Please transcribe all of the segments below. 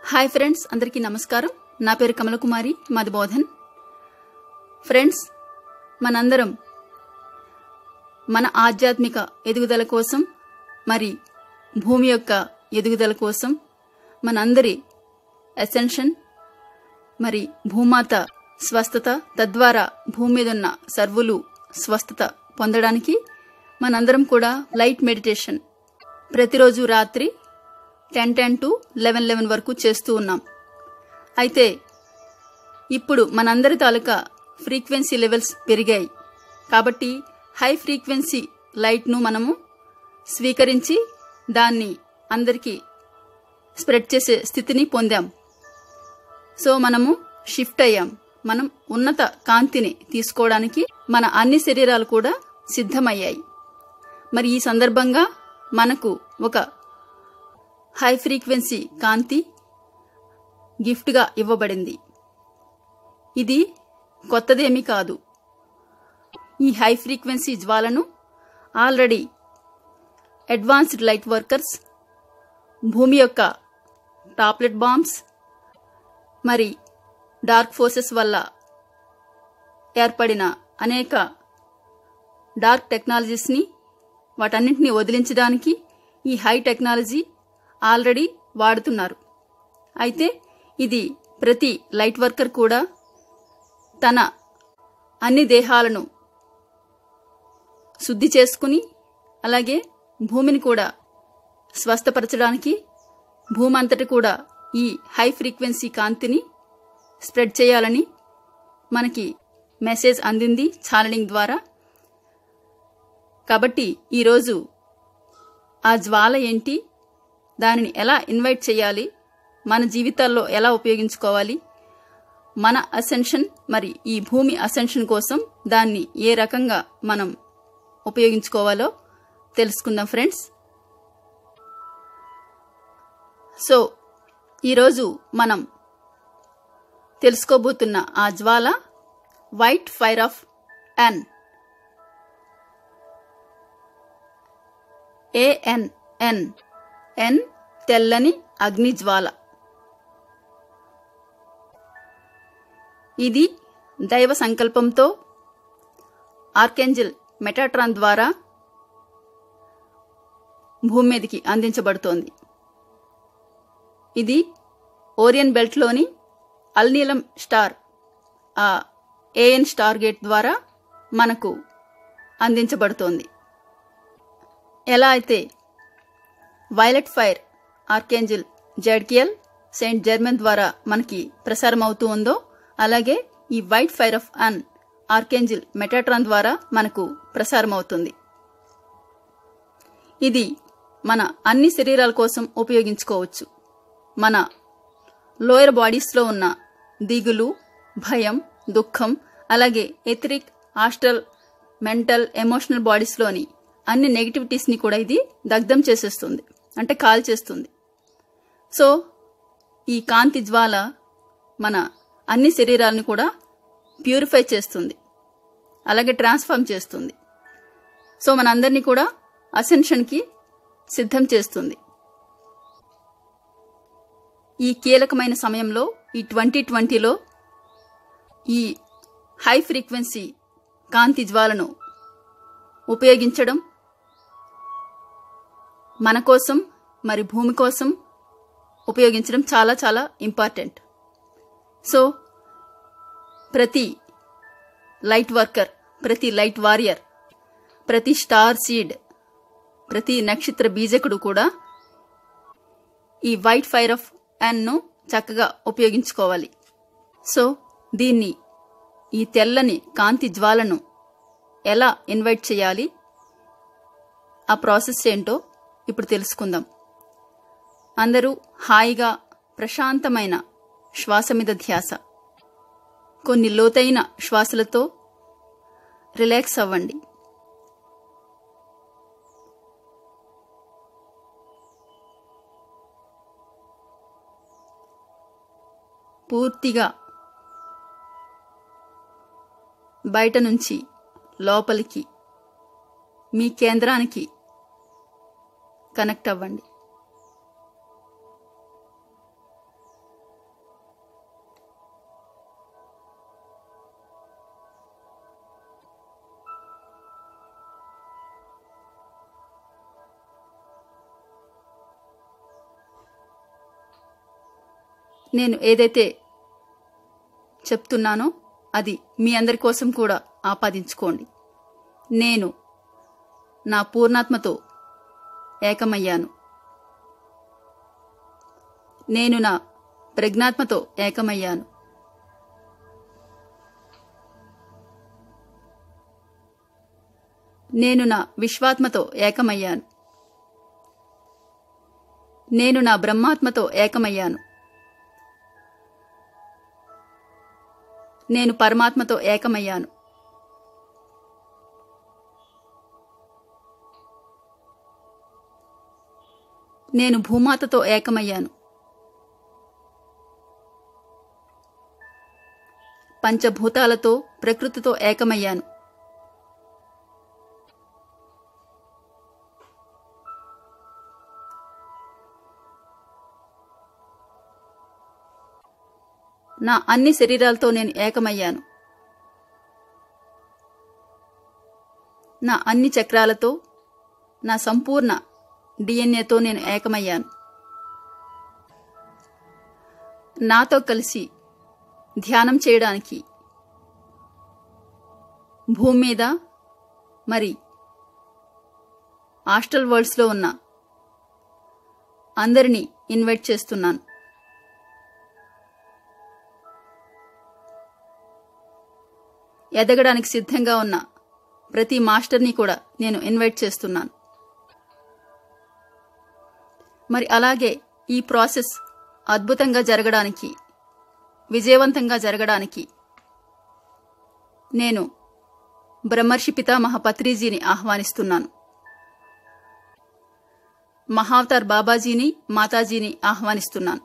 Hi friends, అందరికీ నమస్కారం. నా పేరు కమలకుమారి, మాది బోధన్. ఫ్రెండ్స్, మనందరం మన ఆధ్యాత్మిక ఎదుగుదల కోసం, మరి భూమి యొక్క ఎదుగుదల కోసం మనందరి అసెన్షన్, మరి భూమాత స్వస్థత, తద్వారా భూమి మీద ఉన్న సర్వులు స్వస్థత పొందడానికి మనందరం కూడా లైట్ మెడిటేషన్ ప్రతిరోజు రాత్రి 10 to 11 వరకు చేస్తూ ఉన్నాం. అయితే ఇప్పుడు మనందరి తాలూకా ఫ్రీక్వెన్సీ లెవెల్స్ పెరిగాయి కాబట్టి హై ఫ్రీక్వెన్సీ లైట్ను మనము స్వీకరించి దాన్ని అందరికీ స్ప్రెడ్ చేసే స్థితిని పొందాం. సో మనము షిఫ్ట్ అయ్యాం. మనం ఉన్నత కాంతిని తీసుకోవడానికి మన అన్ని శరీరాలు కూడా సిద్ధమయ్యాయి. మరి ఈ సందర్భంగా మనకు ఒక హై ఫ్రీక్వెన్సీ కాంతి గిఫ్ట్గా ఇవ్వబడింది. ఇది కొత్తదేమీ కాదు. ఈ హై ఫ్రీక్వెన్సీ జ్వాలను ఆల్రెడీ అడ్వాన్స్డ్ లైట్ వర్కర్స్, భూమి యొక్క టాప్లెట్ బాంబ్స్, మరి డార్క్ ఫోర్సెస్ వల్ల ఏర్పడిన అనేక డార్క్ టెక్నాలజీస్ని వాటన్నింటినీ వదిలించడానికి ఈ హై టెక్నాలజీ ఆల్రెడీ వాడుతున్నారు. అయితే ఇది ప్రతి లైట్ వర్కర్ కూడా తన అన్ని దేహాలను శుద్ధి చేసుకుని, అలాగే భూమిని కూడా స్వస్థపరచడానికి భూమి అంతటి కూడా ఈ హై ఫ్రీక్వెన్సీ కాంతిని స్ప్రెడ్ చేయాలని మనకి మెసేజ్ అందింది ఛానలింగ్ ద్వారా. కాబట్టి ఈరోజు ఆ జ్వాల ఏంటి, దానిని ఎలా ఇన్వైట్ చేయాలి, మన జీవితాల్లో ఎలా ఉపయోగించుకోవాలి, మన అసెన్షన్, మరి ఈ భూమి అసెన్షన్ కోసం దాన్ని ఏ రకంగా మనం ఉపయోగించుకోవాలో తెలుసుకుందాం ఫ్రెండ్స్. సో ఈరోజు మనం తెలుసుకోబోతున్న ఆ జ్వాల white fire of An, ANN, An తెల్లని అగ్ని జ్వాల. ఇది దైవ సంకల్పంతో ఆర్కేంజెల్ మెటాట్రాన్ ద్వారా భూమి మీదకి అందించబడుతోంది. ఇది ఓరియన్ బెల్ట్లోని అల్నీలం స్టార్, ఆ AN స్టార్ గేట్ ద్వారా మనకు అందించబడుతోంది. ఎలా అయితే violet fire archangel Zadkiel Saint Germain ద్వారా మనకి ప్రసారం అవుతూ ఉందో, అలాగే ఈ white fire of An archangel Metatron ద్వారా మనకు ప్రసారం అవుతుంది. ఇది మన అన్ని శరీరాల కోసం ఉపయోగించుకోవచ్చు. మన లోయర్ బాడీస్లో ఉన్న దిగులు, భయం, దుఃఖం, అలాగే ఎథరిక్, ఆస్ట్రల్, మెంటల్, ఎమోషనల్ బాడీస్లోని అన్ని నెగిటివిటీస్ని కూడా ఇది దగ్ధం చేసేస్తుంది, అంటే కాల్ చేస్తుంది. సో ఈ కాంతి జ్వాల మన అన్ని శరీరాలను కూడా ప్యూరిఫై చేస్తుంది, అలాగే ట్రాన్స్ఫార్మ్ చేస్తుంది. సో మనందరినీ కూడా అసెన్షన్కి సిద్ధం చేస్తుంది. ఈ కీలకమైన సమయంలో, ఈ 2020లో ఈ హై ఫ్రీక్వెన్సీ కాంతి జ్వాలను ఉపయోగించడం మన కోసం, మరి భూమి కోసం ఉపయోగించడం చాలా చాలా ఇంపార్టెంట్. సో ప్రతి లైట్ వర్కర్, ప్రతి లైట్ వారియర్, ప్రతి స్టార్ సీడ్, ప్రతి నక్షత్ర బీజకుడు కూడా ఈ వైట్ ఫైర్ ఆఫ్ ఎన్ను చక్కగా ఉపయోగించుకోవాలి. సో దీన్ని, ఈ తెల్లని కాంతి జ్వాలను ఎలా ఇన్వైట్ చేయాలి, ఆ ప్రాసెస్ ఏంటో ఇప్పుడు తెలుసుకుందాం. అందరూ హాయిగా ప్రశాంతమైన శ్వాస మీద ధ్యాస, కొన్ని లోతైన శ్వాసలతో రిలాక్స్ అవ్వండి. పూర్తిగా బయట నుంచి లోపలికి మీ కేంద్రానికి కనెక్ట్ అవ్వండి. నేను ఏదైతే చెప్తున్నానో అది మీ అందరి కోసం కూడా ఆపాదించుకోండి. నేను నా పూర్ణాత్మతో ఏకమయ్యాను. నేను నా ప్రజ్ఞాత్మతో ఏకమయ్యాను. నేను నా విశ్వాత్మతో ఏకమయ్యాను. నేను నా బ్రహ్మాత్మతో ఏకమయ్యాను. నేను పరమాత్మతో ఏకమయ్యాను. నేను భూమాతతో ఏకమయ్యాను. పంచభూతాలతో ప్రకృతితో ఏకమయ్యాను. నా అన్ని శరీరాలతో నేను ఏకమయ్యాను. నా అన్ని చక్రాలతో, నా సంపూర్ణ డిఎన్ఏతో నేను ఏకమయ్యాను. నాతో కలిసి ధ్యానం చేయడానికి భూమి మీద మరి ఆస్ట్రల్ వరల్డ్స్లో ఉన్న అందరినీ ఇన్వైట్ చేస్తున్నాను. ఎదగడానికి సిద్ధంగా ఉన్న ప్రతి మాస్టర్ని కూడా నేను ఇన్వైట్ చేస్తున్నాను. మరి అలాగే ఈ ప్రాసెస్ అద్భుతంగా జరగడానికి, విజయవంతంగా జరగడానికి నేను బ్రహ్మర్షి పితామహ పత్రిజీని ఆహ్వానిస్తున్నాను. మహావతార్ బాబాజీని, మాతాజీని ఆహ్వానిస్తున్నాను.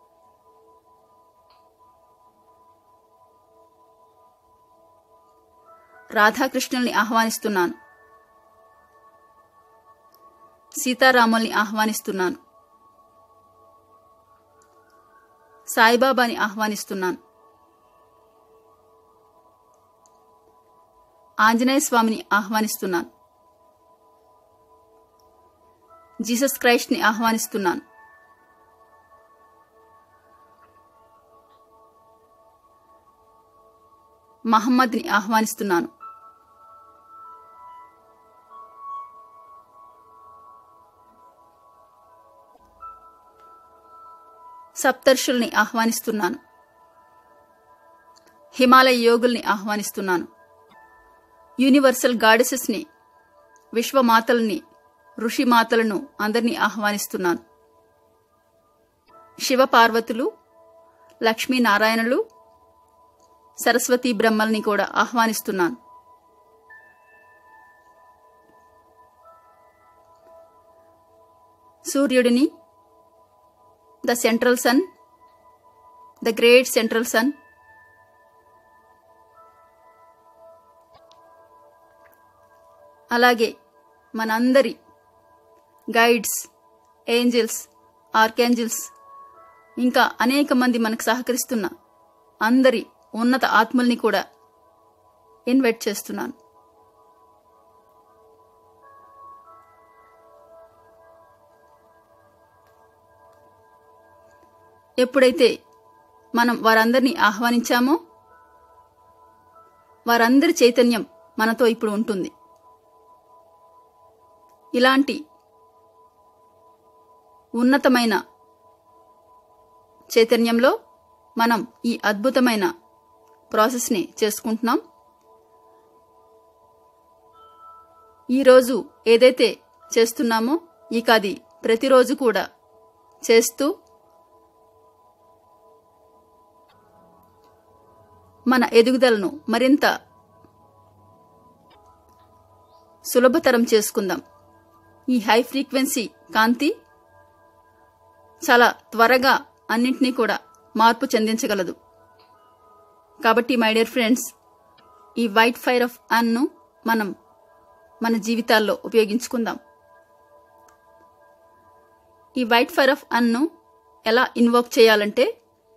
రాధాకృష్ణుల్ని ఆహ్వానిస్తున్నాను. సీతారాముల్ని ఆహ్వానిస్తున్నాను. సాయిబాబాని ఆహ్వానిస్తున్నాను. ఆంజనేయ స్వామిని ఆహ్వానిస్తున్నాను. జీసస్ క్రైస్ట్ని ఆహ్వానిస్తున్నాను. మహమ్మద్ని ఆహ్వానిస్తున్నాను. సప్తర్షుల్ని ఆహ్వానిస్తున్నాను. హిమాలయ యోగుల్ని ఆహ్వానిస్తున్నాను. యూనివర్సల్ గాడెసెస్ని, విశ్వమాతల్ని, ఋషిమాతలను అందరినీ ఆహ్వానిస్తున్నాను. శివపార్వతులు, లక్ష్మీనారాయణులు, సరస్వతీ బ్రహ్మల్ని కూడా ఆహ్వానిస్తున్నాను. సూర్యుడిని, the central sun, the great central sun, అలాగే మనందరి గైడ్స్, ఏంజల్స్, ఆర్కేంజల్స్, ఇంకా అనేక మంది మనకు సహకరిస్తున్న అందరి ఉన్నత ఆత్మల్ని కూడా ఇన్వైట్ చేస్తున్నాను. ఎప్పుడైతే మనం వారందరినీ ఆహ్వానించామో వారందరి చైతన్యం మనతో ఇప్పుడు ఉంటుంది. ఇలాంటి ఉన్నతమైన చైతన్యంలో మనం ఈ అద్భుతమైన ప్రాసెస్ని చేసుకుంటున్నాం. ఈరోజు ఏదైతే చేస్తున్నామో ఇక అది ప్రతిరోజు కూడా చేస్తూ మన ఎదుగుదలను మరింత సులభతరం చేసుకుందాం. ఈ హై ఫ్రీక్వెన్సీ కాంతి చాలా త్వరగా అన్నింటినీ కూడా మార్పు చెందించగలదు. కాబట్టి మై డియర్ ఫ్రెండ్స్, ఈ వైట్ ఫైర్ ఆఫ్ అన్ను మనం మన జీవితాల్లో ఉపయోగించుకుందాం. ఈ వైట్ ఫైర్ ఆఫ్ అన్ను ఎలా ఇన్వోక్ చేయాలంటే,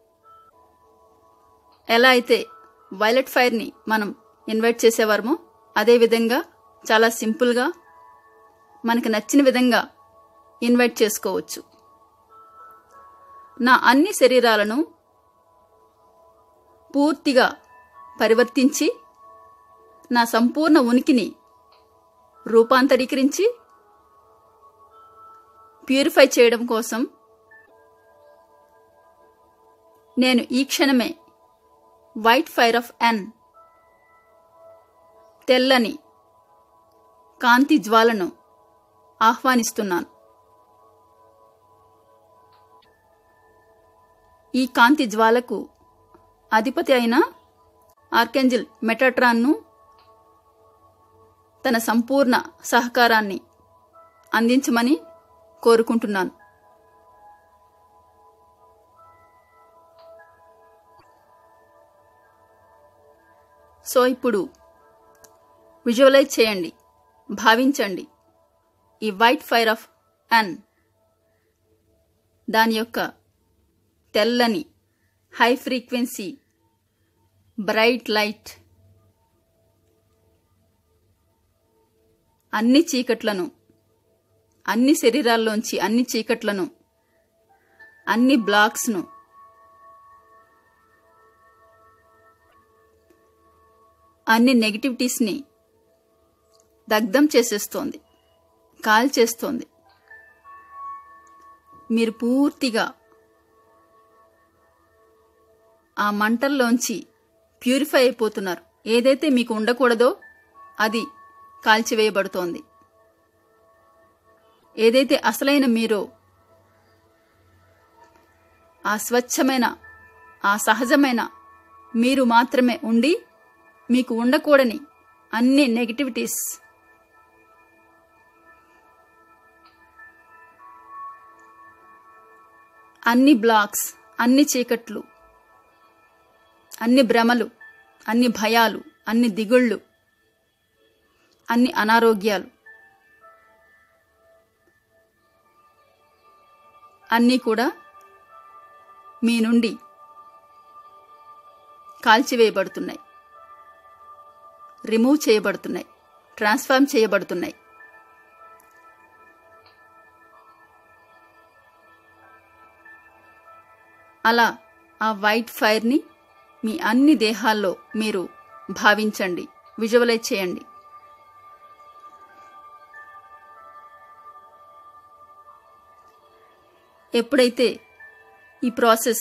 ఎలా అయితే వైలెట్ ఫైర్ని మనం ఇన్వైట్ చేసేవారమో అదేవిధంగా చాలా సింపుల్గా మనకు నచ్చిన విధంగా ఇన్వైట్ చేసుకోవచ్చు. నా అన్ని శరీరాలను పూర్తిగా పరివర్తించి నా సంపూర్ణ ఉనికిని రూపాంతరీకరించి ప్యూరిఫై చేయడం కోసం నేను ఈ క్షణమే వైట్ ఫైర్ ఆఫ్ ఎన్ తెల్లని కాంతి జ్వాలను ఆహ్వానిస్తున్నాను. ఈ కాంతి జ్వాలకు అధిపతి అయిన ఆర్కేంజెల్ మెటాట్రాన్ను తన సంపూర్ణ సహకారాన్ని అందించమని కోరుకుంటున్నాను. సో ఇప్పుడు విజువలైజ్ చేయండి, భావించండి. ఈ వైట్ ఫైర్ ఆఫ్ ఎన్ దాని యొక్క తెల్లని హై ఫ్రీక్వెన్సీ బ్రైట్ లైట్ అన్ని చీకట్లను, అన్ని శరీరాల్లోంచి అన్ని చీకట్లను, అన్ని బ్లాక్స్ను, అన్ని నెగటివిటీస్ని దగ్ధం చేసేస్తోంది, కాల్చేస్తోంది. మీరు పూర్తిగా ఆ మంటల్లోంచి ప్యూరిఫై అయిపోతున్నారు. ఏదైతే మీకు ఉండకూడదో అది కాల్చివేయబడుతోంది. ఏదైతే అసలైన మీరో ఆ స్వచ్ఛమైన, ఆ సహజమైన మీరు మాత్రమే ఉండి మీకు ఉండకూడని అన్ని నెగటివిటీస్, అన్ని బ్లాక్స్, అన్ని చీకట్లు, అన్ని భ్రమలు, అన్ని భయాలు, అన్ని దిగుళ్ళు, అన్ని అనారోగ్యాలు అన్నీ కూడా మీ నుండి కాల్చివేయబడుతున్నాయి, రిమూవ్ చేయబడుతున్నాయి, ట్రాన్స్ఫార్మ్ చేయబడుతున్నాయి. అలా ఆ వైట్ ఫైర్ని మీ అన్ని దేహాల్లో మీరు భావించండి, విజువలైజ్ చేయండి. ఎప్పుడైతే ఈ ప్రాసెస్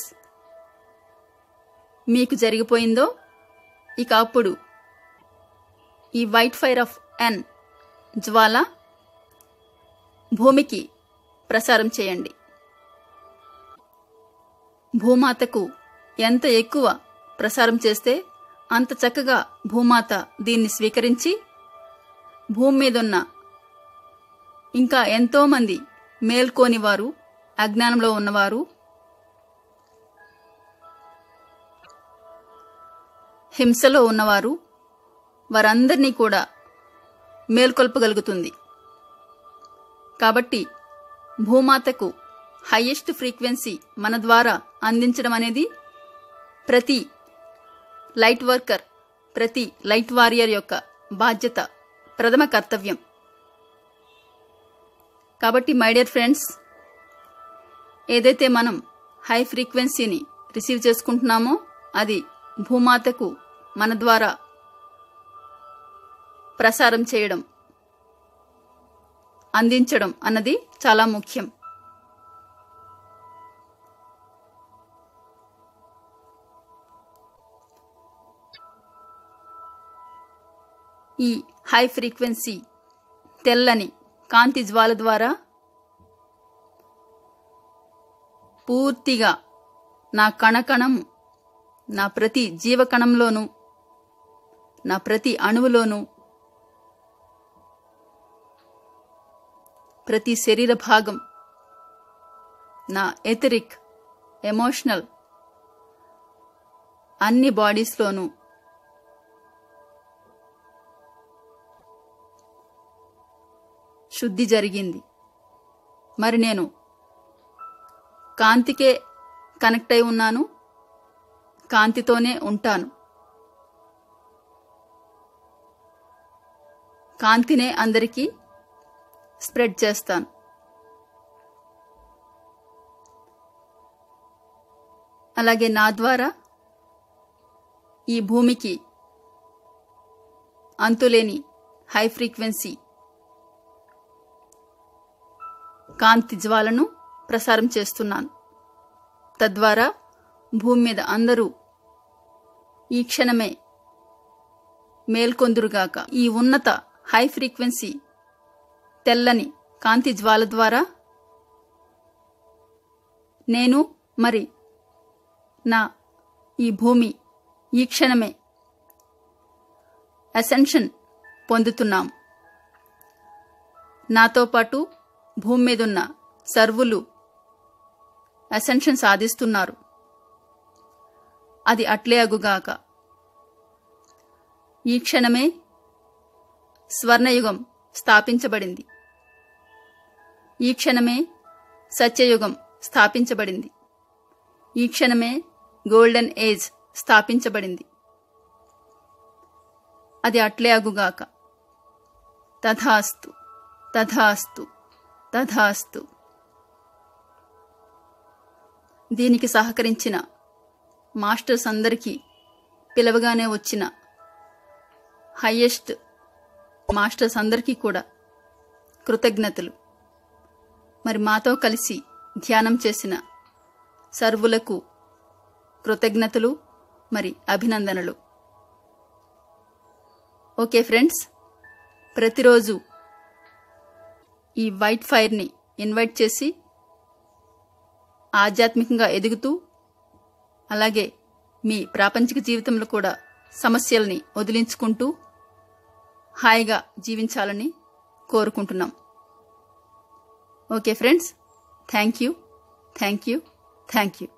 మీకు జరిగిపోయిందో ఇక అప్పుడు ఈ వైట్ ఫైర్ ఆఫ్ ఎన్ జ్వాల భూమికి ప్రసారం చేయండి. భూమాతకు ఎంత ఎక్కువ ప్రసారం చేస్తే అంత చక్కగా భూమాత దీన్ని స్వీకరించి భూమి మీదున్న ఇంకా ఎంతోమంది మేల్కోనివారు, అజ్ఞానంలో ఉన్నవారు, హింసలో ఉన్నవారు, వారందరినీ కూడా మేల్కొల్పగలుగుతుంది. కాబట్టి భూమాతకు హైయెస్ట్ ఫ్రీక్వెన్సీ మన ద్వారా అందించడం అనేది ప్రతి లైట్ వర్కర్, ప్రతి లైట్ వారియర్ యొక్క బాధ్యత, ప్రథమ కర్తవ్యం. కాబట్టి మై డియర్ ఫ్రెండ్స్, ఏదైతే మనం హై ఫ్రీక్వెన్సీని రిసీవ్ చేసుకుంటున్నామో అది భూమాతకు మన ద్వారా ప్రసారం చేయడం, అందించడం అన్నది చాలా ముఖ్యం. ఈ హై ఫ్రీక్వెన్సీ తెల్లని కాంతి జ్వాల ద్వారా పూర్తిగా నా కణకణం, నా ప్రతి జీవకణంలోనూ, నా ప్రతి అణువులోనూ, ప్రతి శరీర భాగం, నా ఎథరిక్, ఎమోషనల్ అన్ని బాడీస్లోనూ శుద్ధి జరిగింది. మరి నేను కాంతికే కనెక్ట్ అయి ఉన్నాను, కాంతితోనే ఉంటాను, కాంతినే అందరికీ స్ప్రెడ్ చేస్తాను. అలాగే నా ద్వారా ఈ భూమికి అంతులేని హై ఫ్రీక్వెన్సీ కాంతి జ్వాలను ప్రసారం చేస్తున్నాను. తద్వారా భూమి మీద అందరూ ఈ క్షణమే మేల్కొందురుగాక. ఈ ఉన్నత హై ఫ్రీక్వెన్సీ తెల్లని కాంతి జ్వాల ద్వారా నేను మరి నా ఈ భూమి ఈ క్షణమే అసెన్షన్ పొందుతున్నాం. నాతో పాటు భూమి మీదున్న సర్వులు అసెన్షన్ సాధిస్తున్నారు. అది అట్లే అగుగాక. ఈ క్షణమే స్వర్ణయుగం స్థాపించబడింది. ఈ క్షణమే సత్యయుగం స్థాపించబడింది. ఈ క్షణమే గోల్డెన్ ఏజ్ స్థాపించబడింది. అది అట్లే అగుగాక. తథాస్తు తథాస్తు తథాస్తు. దీనికి సహకరించిన మాస్టర్స్ అందరికీ, పిలవగానే వచ్చిన హయ్యెస్ట్ మాస్టర్స్ అందరికీ కూడా కృతజ్ఞతలు. మరి మాతో కలిసి ధ్యానం చేసిన సర్వులకు కృతజ్ఞతలు, మరి అభినందనలు. ఓకే ఫ్రెండ్స్, ప్రతిరోజు ఈ వైట్ ఫైర్ని ఇన్వైట్ చేసి ఆధ్యాత్మికంగా ఎదుగుతూ, అలాగే మీ ప్రాపంచిక జీవితంలో కూడా సమస్యల్ని వదిలించుకుంటూ హాయిగా జీవించాలని కోరుకుంటున్నాం. Okay friends, thank you.